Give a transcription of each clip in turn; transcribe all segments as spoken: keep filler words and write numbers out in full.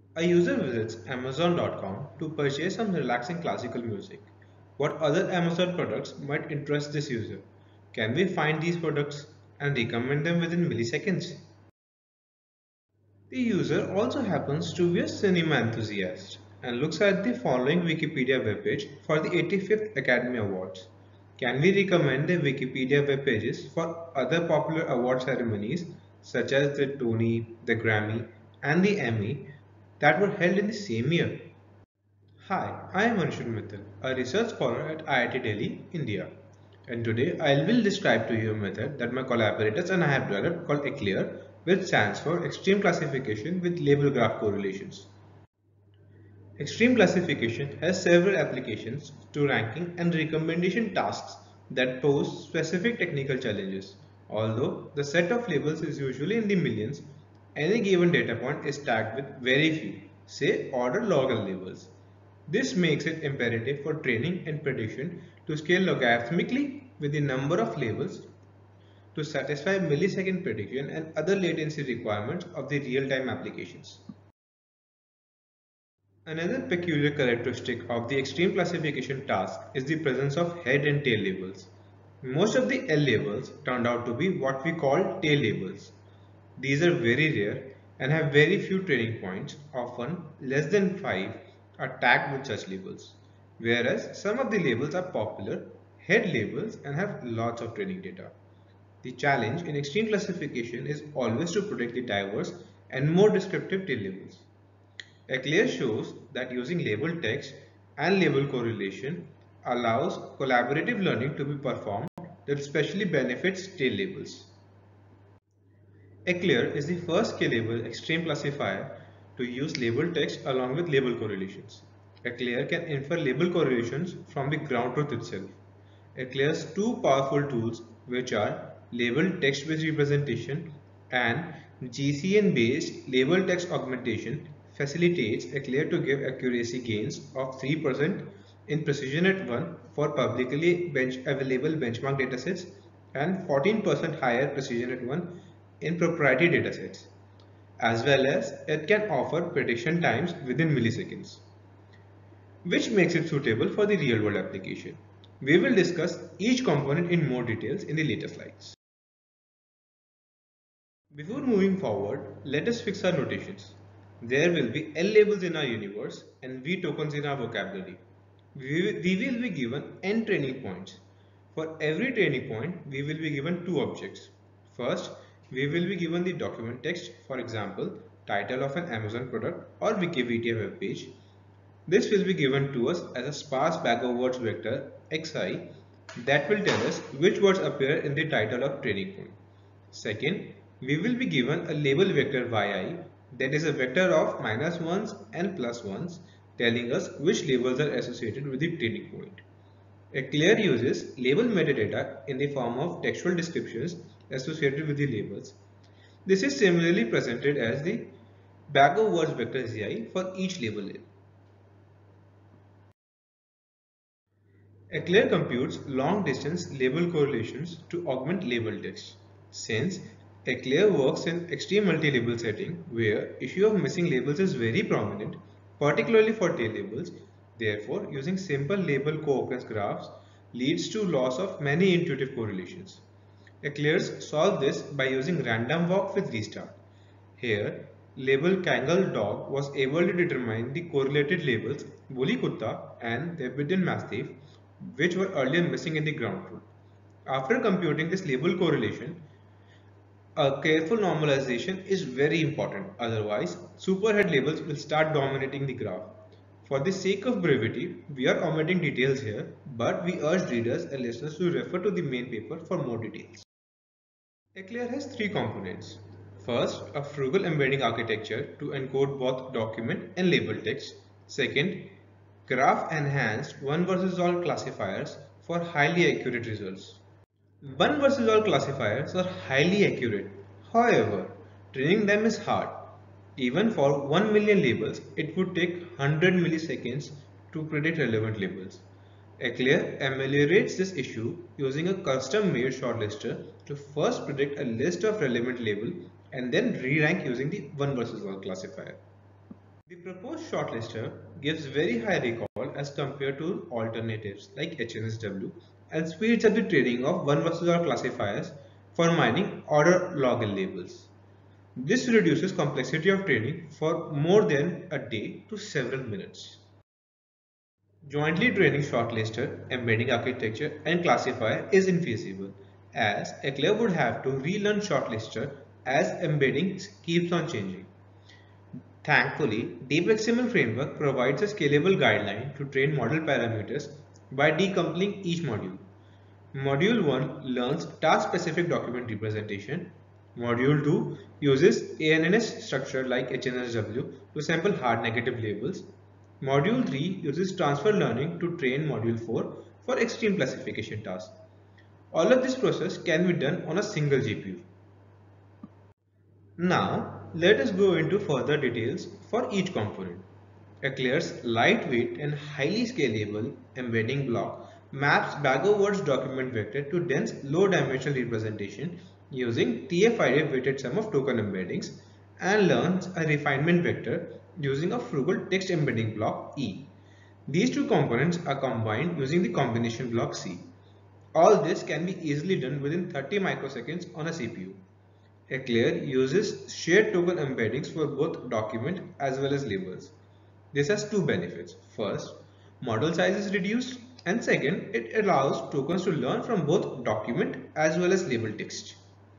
A user visits amazon dot com to purchase some relaxing classical music. What other Amazon products might interest this user? Can we find these products and recommend them within milliseconds? The user also happens to be a cinema enthusiast and looks at the following Wikipedia webpage for the eighty-fifth Academy Awards. Can we recommend the Wikipedia web pages for other popular award ceremonies such as the Tony, the Grammy, and the Emmy that were held in the same year? Hi, I am Anshul Mittal, a research scholar at I I T Delhi, India. And today I will describe to you a method that my collaborators and I have developed called ECLAIR, which stands for Extreme Classification with Label Graph Correlations. Extreme classification has several applications to ranking and recommendation tasks that pose specific technical challenges. Although the set of labels is usually in the millions, any given data point is tagged with very few, say order log L labels. This makes it imperative for training and prediction to scale logarithmically with the number of labels to satisfy millisecond prediction and other latency requirements of the real-time applications. Another peculiar characteristic of the extreme classification task is the presence of head and tail labels. Most of the L labels turned out to be what we call tail labels. These are very rare and have very few training points, often less than five are tagged with such labels. Whereas some of the labels are popular head labels and have lots of training data. The challenge in extreme classification is always to predict the diverse and more descriptive tail labels. ECLAIR shows that using label text and label correlation allows collaborative learning to be performed that especially benefits tail labels. ECLAIR is the first scalable extreme classifier to use label text along with label correlations. ECLAIR can infer label correlations from the ground truth itself. ECLAIR's two powerful tools, which are label text-based representation and G C N-based label text augmentation, facilitates ECLAIR to give accuracy gains of three percent in precision at one for publicly bench available benchmark datasets and fourteen percent higher precision at one in proprietary datasets, as well as it can offer prediction times within milliseconds, which makes it suitable for the real-world application. We will discuss each component in more details in the later slides. Before moving forward, let us fix our notations. There will be L labels in our universe and V tokens in our vocabulary. We, we will be given N training points. For every training point, we will be given two objects. First, we will be given the document text, for example, title of an Amazon product or Wikipedia web page. This will be given to us as a sparse bag of words vector xi that will tell us which words appear in the title of training point. Second, we will be given a label vector yi that is a vector of minus ones and plus ones telling us which labels are associated with the training point. ECLAIR uses label metadata in the form of textual descriptions associated with the labels. This is similarly presented as the bag of words vector zi for each label. ECLAIR computes long-distance label correlations to augment label text. Since ECLAIR works in extreme multi-label setting where issue of missing labels is very prominent, particularly for tail labels, therefore using simple label co-occurrence graphs leads to loss of many intuitive correlations. ECLAIRs solve this by using random walk with restart. Here, label Kangal dog was able to determine the correlated labels Bully Kutta and Tibetan Mastiff, which were earlier missing in the ground truth. After computing this label correlation, a careful normalization is very important. Otherwise, superhead labels will start dominating the graph. For the sake of brevity, we are omitting details here, but we urge readers and listeners to refer to the main paper for more details. ECLAIR has three components. First, a frugal embedding architecture to encode both document and label text. Second, graph enhanced one versus all classifiers for highly accurate results. One versus all classifiers are highly accurate. However, training them is hard. Even for one million labels, it would take one hundred milliseconds to predict relevant labels. ECLAIR ameliorates this issue using a custom-made shortlister to first predict a list of relevant labels and then re-rank using the one versus one classifier. The proposed shortlister gives very high recall as compared to alternatives like H N S W and speeds up the training of one versus all classifiers for mining order login labels. This reduces complexity of training for more than a day to several minutes. Jointly training shortlister, embedding architecture, and classifier is infeasible, as Eclair would have to relearn shortlister as embedding keeps on changing. Thankfully, DeepXML framework provides a scalable guideline to train model parameters by decoupling each module. Module one learns task-specific document representation. Module two uses A N N S structure like H N S W to sample hard negative labels. Module three uses transfer learning to train Module four for extreme classification tasks. All of this process can be done on a single G P U. Now, let us go into further details for each component. Eclair's lightweight and highly scalable embedding block maps Baggo-Word's document vector to dense low-dimensional representation using T F I D F weighted sum of token embeddings and learns a refinement vector using a frugal text embedding block E. These two components are combined using the combination block C. All this can be easily done within thirty microseconds on a C P U. Eclair uses shared token embeddings for both document as well as labels. This has two benefits. First, model size is reduced, and second, it allows tokens to learn from both document as well as label text.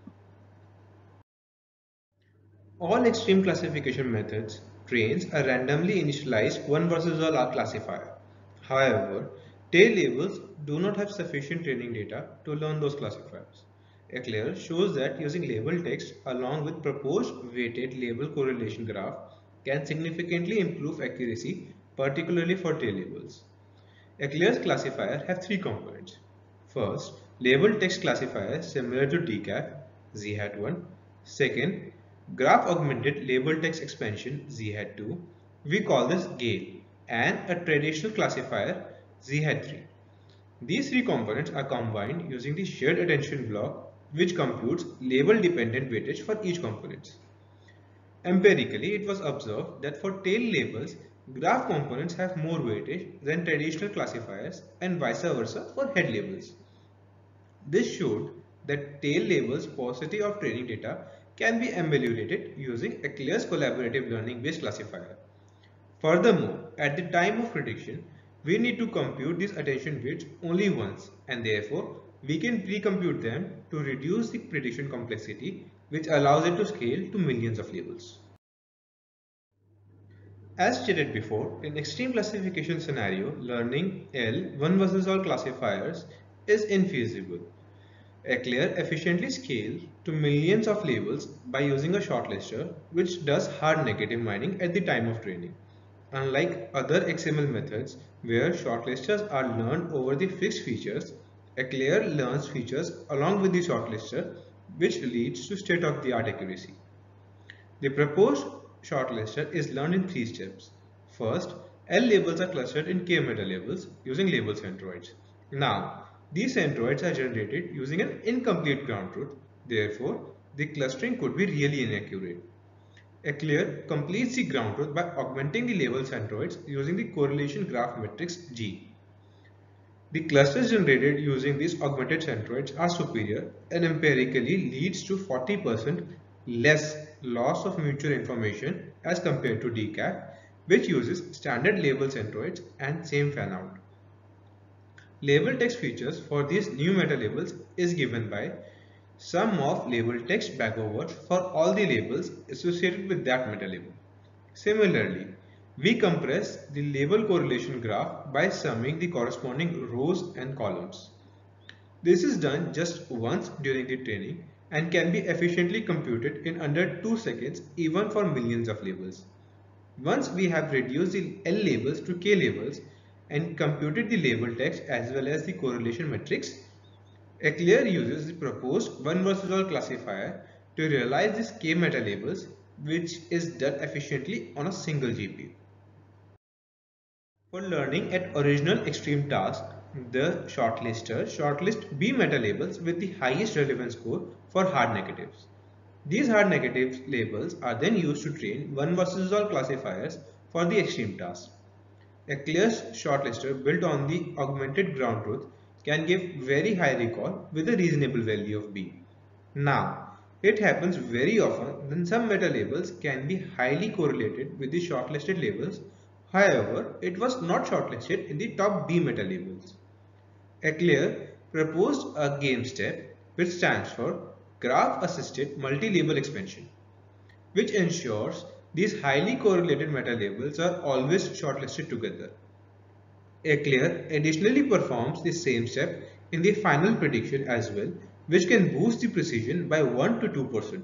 All extreme classification methods trains a randomly initialized one versus all classifier. However, tail labels do not have sufficient training data to learn those classifiers. Eclair shows that using label text along with proposed weighted label correlation graph can significantly improve accuracy, particularly for tail labels. Eclair's classifier have three components. First, label text classifier similar to D C A F, Z hat one. Second, graph augmented label text expansion, Z hat two. We call this GALE, and a traditional classifier, Z hat three. These three components are combined using the shared attention block, which computes label dependent weightage for each component. Empirically, it was observed that for tail labels, graph components have more weightage than traditional classifiers and vice versa for head labels. This showed that tail labels' paucity of training data can be ameliorated using Eclair's collaborative learning based classifier. Furthermore, at the time of prediction, we need to compute these attention weights only once, and therefore we can pre-compute them to reduce the prediction complexity, which allows it to scale to millions of labels. As stated before, in extreme classification scenario, learning L one versus all classifiers is infeasible. Eclair efficiently scales to millions of labels by using a shortlister which does hard negative mining at the time of training. Unlike other X M L methods where shortlisters are learned over the fixed features, Eclair learns features along with the shortlister, which leads to state-of-the-art accuracy. The proposed shortlister is learned in three steps. First, L labels are clustered in K meta labels using label centroids. Now, these centroids are generated using an incomplete ground truth. Therefore, the clustering could be really inaccurate. Eclair completes the ground truth by augmenting the label centroids using the correlation graph matrix G. The clusters generated using these augmented centroids are superior and empirically leads to forty percent less loss of mutual information as compared to D C A F, which uses standard label centroids and same fanout. Label text features for these new meta labels is given by sum of label text Baggo-Word for all the labels associated with that meta label. Similarly, we compress the label correlation graph by summing the corresponding rows and columns. This is done just once during the training and can be efficiently computed in under two seconds even for millions of labels. Once we have reduced the L labels to K labels and computed the label text as well as the correlation matrix, Eclair uses the proposed one versus all classifier to realize these K meta labels, which is done efficiently on a single G P U. For learning at original extreme task, the shortlister shortlist B meta labels with the highest relevance score for hard negatives. These hard negative labels are then used to train one versus all classifiers for the extreme task. Eclair's shortlister built on the augmented ground truth can give very high recall with a reasonable value of B. Now, it happens very often that some meta labels can be highly correlated with the shortlisted labels. However, it was not shortlisted in the top B meta labels. Eclair proposed a game step which stands for Graph Assisted Multi-Label Expansion, which ensures these highly correlated meta labels are always shortlisted together. Eclair additionally performs the same step in the final prediction as well, which can boost the precision by one to two percent.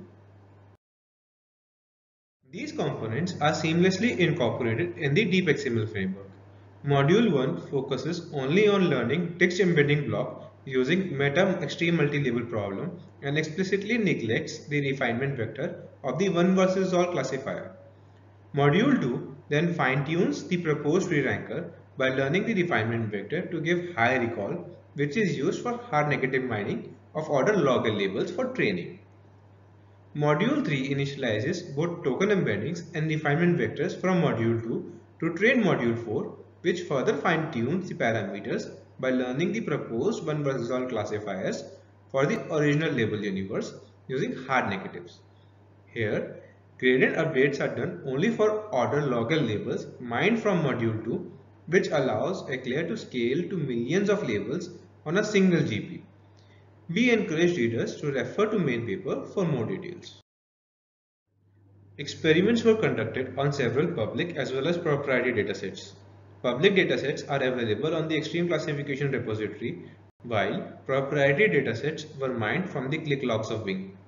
These components are seamlessly incorporated in the DeepXML framework. Module one focuses only on learning text embedding block using meta extreme multi-label problem and explicitly neglects the refinement vector of the one versus all classifier. Module two then fine-tunes the proposed re-ranker by learning the refinement vector to give high recall, which is used for hard negative mining of order log L labels for training. Module three initializes both token embeddings and refinement vectors from Module two to train Module four, which further fine-tunes the parameters by learning the proposed one versus all classifiers for the original label universe using hard negatives. Here, gradient updates are done only for order log L labels mined from Module two, which allows Eclair to scale to millions of labels on a single G P. We encourage readers to refer to main paper for more details. Experiments were conducted on several public as well as proprietary datasets. Public datasets are available on the Extreme Classification repository, while proprietary datasets were mined from the click logs of Wing.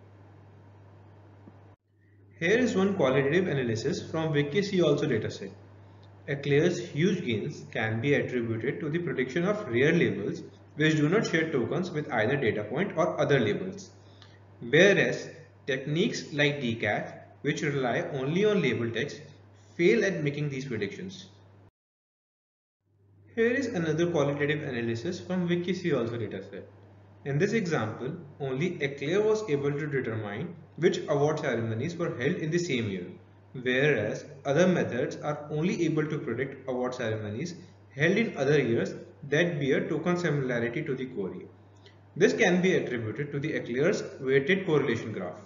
Here is one qualitative analysis from WikiCalc dataset. Eclair's huge gains can be attributed to the prediction of rare labels which do not share tokens with either data point or other labels, whereas techniques like decaf, which rely only on label text, fail at making these predictions. Here is another qualitative analysis from WikiCalc dataset. In this example, only Eclair was able to determine which award ceremonies were held in the same year, whereas other methods are only able to predict award ceremonies held in other years that bear token similarity to the query. This can be attributed to the Eclair's weighted correlation graph.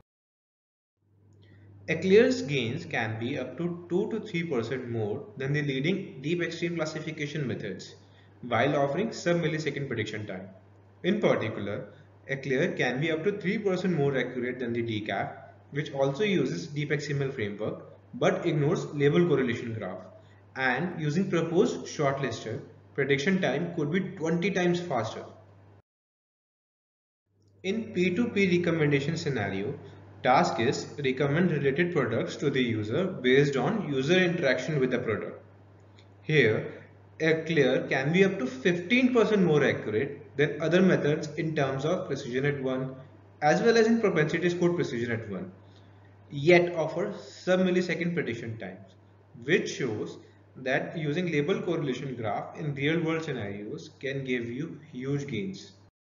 Eclair's gains can be up to two to three percent more than the leading deep extreme classification methods, while offering sub-millisecond prediction time. In particular, Eclair can be up to three percent more accurate than the decaf, which also uses DeepXML framework but ignores label correlation graph, and using proposed shortlister, prediction time could be twenty times faster. In P two P recommendation scenario, task is recommend related products to the user based on user interaction with the product. Here, Eclair can be up to fifteen percent more accurate than other methods in terms of precision at one as well as in propensity score precision at one, yet offer sub-millisecond prediction times, which shows that using label correlation graph in real-world scenarios can give you huge gains.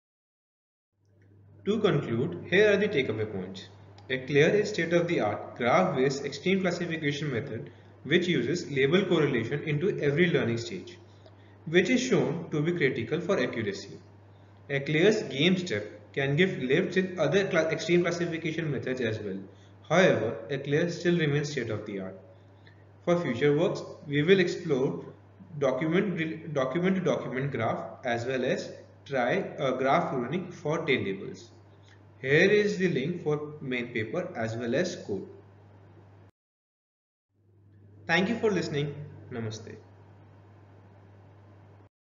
To conclude, here are the takeaway points. Eclair is state-of-the-art graph-based extreme classification method which uses label correlation into every learning stage, which is shown to be critical for accuracy. Eclair's game step can give lifts in other cl extreme classification methods as well. However, Eclair still remains state-of-the-art. For future works, we will explore document-to-document document -document graph as well as try a graph running for tail labels. Here is the link for main paper as well as code. Thank you for listening. Namaste.